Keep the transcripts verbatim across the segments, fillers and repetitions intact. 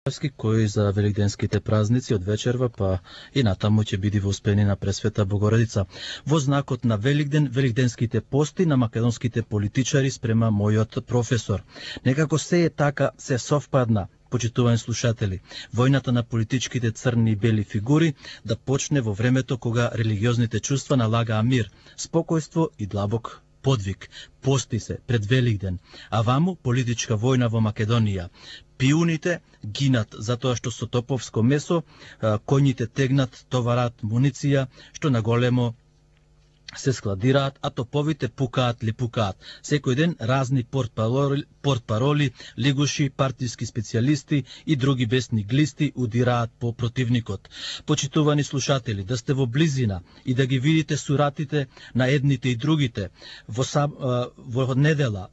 кој за великденските празници од вечерва па и натаму ќе биде воспени на Пресвета Богородица. Во знакот на Великден, великденските пости на македонските политичари спрема мојот професор. Некако се е така, се совпадна, почитувани слушатели, војната на политичките црни и бели фигури да почне во времето кога религиозните чувства налагаа мир, спокојство и длабок подвиг. Пости се пред Великден, а ваму политичка војна во Македонија. Пиуните гинат затоа што со топовско месо коњите тегнат, товарат муниција, што на големо се складираат, а топовите пукаат ли пукаат. Секој ден разни портпароли, портпароли, лигуши, партиски специјалисти и други бесни глисти удираат по противникот. Почитувани слушатели, да сте во близина и да ги видите суратите на едните и другите во, саб, во недела,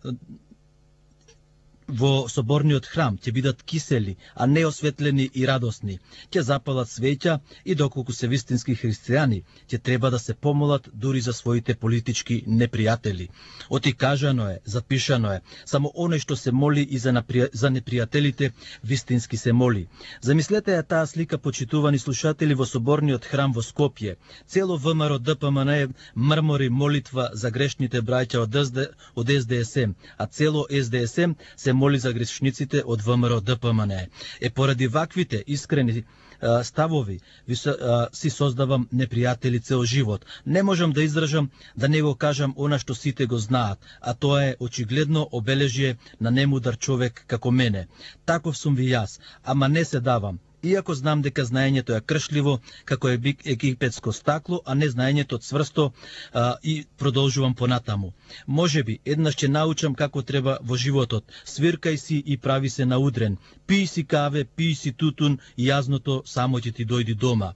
во соборниот храм ќе бидат кисели, а не осветлени и радосни. Ќе запалат свеќа и доколку се вистински христијани, ќе треба да се помолат дури за своите политички непријатели. Оти кажано е, запишано е, само оној што се моли и за, напри... за непријателите вистински се моли. Замислете ја таа слика, почитувани слушатели, во соборниот храм во Скопје. Цело ВМРО ДПМН мрмори молитва за грешните браќа од, од С Д С М, а цело С Д С М се моли за грешниците од ВМРО ДПМН. Е поради ваквите искрени а, ставови ви, а, си создавам непријатели цел живот. Не можам да изражам да не го кажам она што сите го знаат, а тоа е очигледно обележје на немудар човек како мене. Таков сум ви јас, ама не се давам. Иако знам дека знаењето е кршливо, како е египетско стакло, а не знаењето цврсто, а, и продолжувам понатаму. Можеби, еднаш ќе научам како треба во животот. Свиркај си и прави се наудрен. Пий си каве, пий си тутун и јазното само ќе ти дојди дома.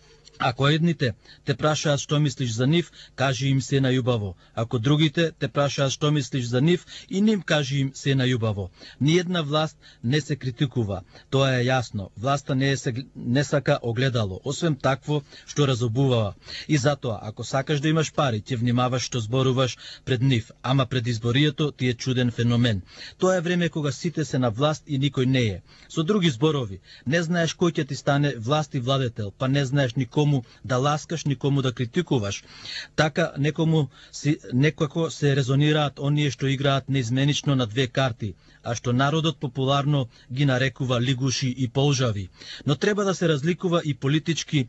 Ако едните те прашаат што мислиш за нив, кажи им се најубаво. Ако другите те прашаат што мислиш за нив, и ним кажи им се најубаво. Ниедна власт не се критикува. Тоа е јасно. Власта не, е се, не сака огледало, освен такво што разобувава. И затоа, ако сакаш да имаш пари, ќе внимаваш што зборуваш пред нив, ама пред изборието ти е чуден феномен. Тоа е време кога сите се на власт и никој не е. Со други зборови, не знаеш кој ќе ти стане власт и владетел, па не знаеш никому да ласкаш, никому да критикуваш. Така некому си, некако се резонираат оние што играат неизменично на две карти, а што народот популарно ги нарекува лигуши и полжави. Но треба да се разликува и политички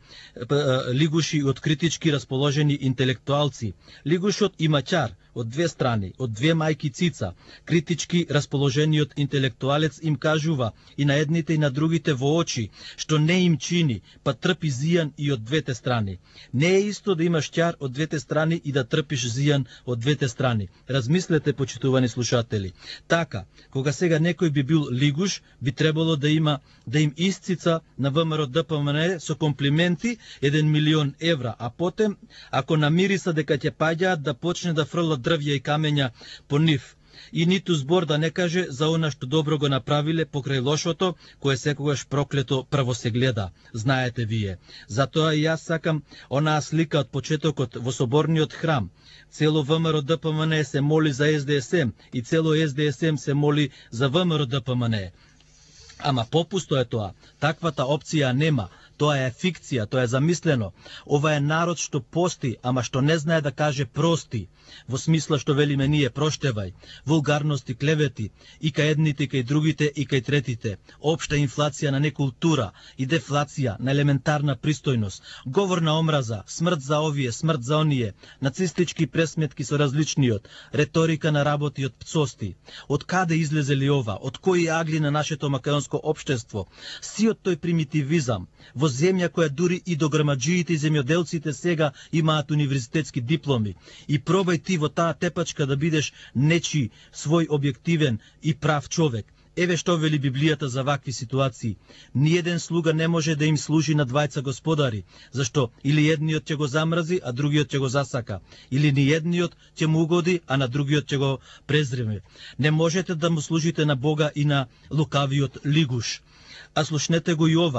лигуши од критички расположени интелектуалци. Лигушот има ќар од две страни, од две мајки цица. Критички расположениот интелектуалец им кажува и на едните и на другите во очи, што не им чини, па трпи зијан и од двете страни. Не е исто да имаш ќар од двете страни и да трпиш зијан од двете страни. Размислете, почитувани слушатели. Така, кога сега некој би бил лигуш, би требало да има да им исцица на ВМРО ДПМН со комплименти еден милион евра, а потем, ако намириса дека ќе паѓаат, да почне да фрлат дрвја и камења по нив. И ниту збор да не каже за она што добро го направиле покрај лошото, кое секогаш проклето прво се гледа. Знаете вие. Затоа и јас сакам онаа слика од почетокот во соборниот храм. Цело ВМРО ДПМН се моли за С Д С М и цело С Д С М се моли за ВМРО ДПМН. Ама попусто е тоа. Таквата опција нема. Тоа е фикција, тоа е замислено. Ова е народ што пости, ама што не знае да каже прости. Во смисла што велиме ние проштевај. Вулгарности, клевети, и кај едните, и кај другите, и кај третите. Општа инфлација на некултура и дефлација на елементарна пристојност. Говор на омраза, смрт за овие, смрт за оние, нацистички пресметки со различниот, реторика на работи од пцости. Од каде излезели ова? Од кои агли на нашето македонско општество? Сиот тој примитивизам, во земја која дури и до грамаджиите и земјоделците сега имаат универзитетски дипломи. И пробај ти во таа тепачка да бидеш нечи свој објективен и прав човек. Еве што вели Библијата за вакви ситуации. Ниеден слуга не може да им служи на двајца господари, зашто или едниот ќе го замрзи, а другиот ќе го засака. Или ни едниот ќе му угоди, а на другиот ќе го презреме. Не можете да му служите на Бога и на лукавиот лигуш. А слушнете го и ова.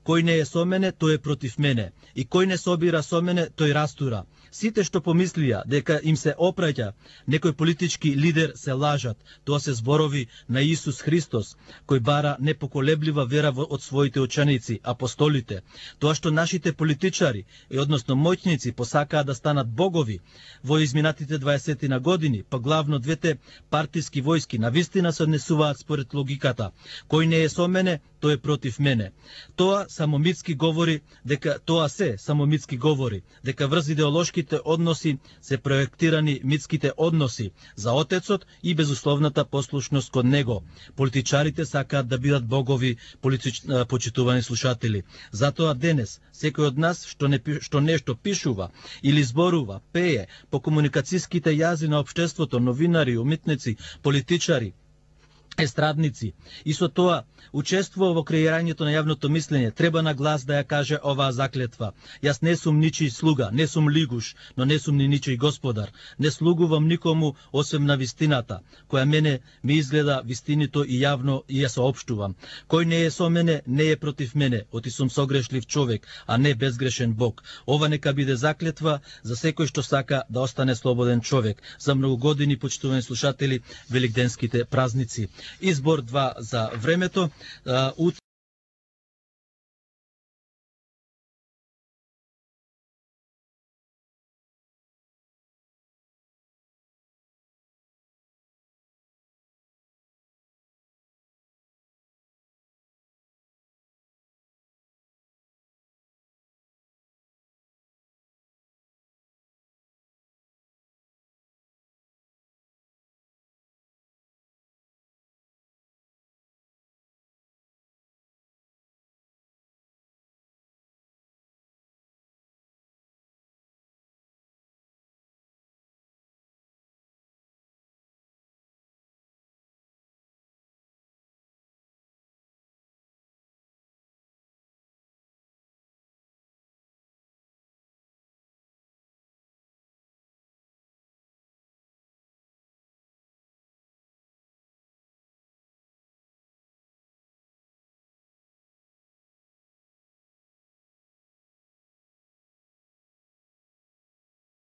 Кој не е со мене, тој е против мене. И кој не собира со мене, тој растура. Сите што помислија дека им се опраќа некој политички лидер се лажат. Тоа се зборови на Исус Христос, кој бара непоколеблива вера од своите ученици, апостолите. Тоа што нашите политичари, и односно моќници, посакаат да станат богови во изминатите дваесет години, па главно двете партиски војски навистина се однесуваат според логиката. Кој не е со мене, тој е против мене. Тоа само митски говори дека тоа се само митски говори дека врз идеолошките односи се проектирани митските односи за Отецот и безусловната послушност кон него. Политичарите сакаат да бидат богови, политич... почитувани слушатели. Затоа денес секој од нас што не што нешто пишува или зборува, пее по комуникацијските јази на општеството, новинари, уметници, политичари, естрадници, и со тоа учествува во креирањето на јавното мислење, треба на глас да ја каже оваа заклетва. Јас не сум ничиј слуга, не сум лигуш, но не сум ни ничиј господар. Не слугувам никому освен на вистината, која мене ми изгледа вистинито и јавно и ја соопштувам. Кој не е со мене, не е против мене, оти сум согрешлив човек, а не безгрешен Бог. Ова нека биде заклетва за секој што сака да остане слободен човек. За многу години, почитувани слушатели, великденските празници. Избор два за времето.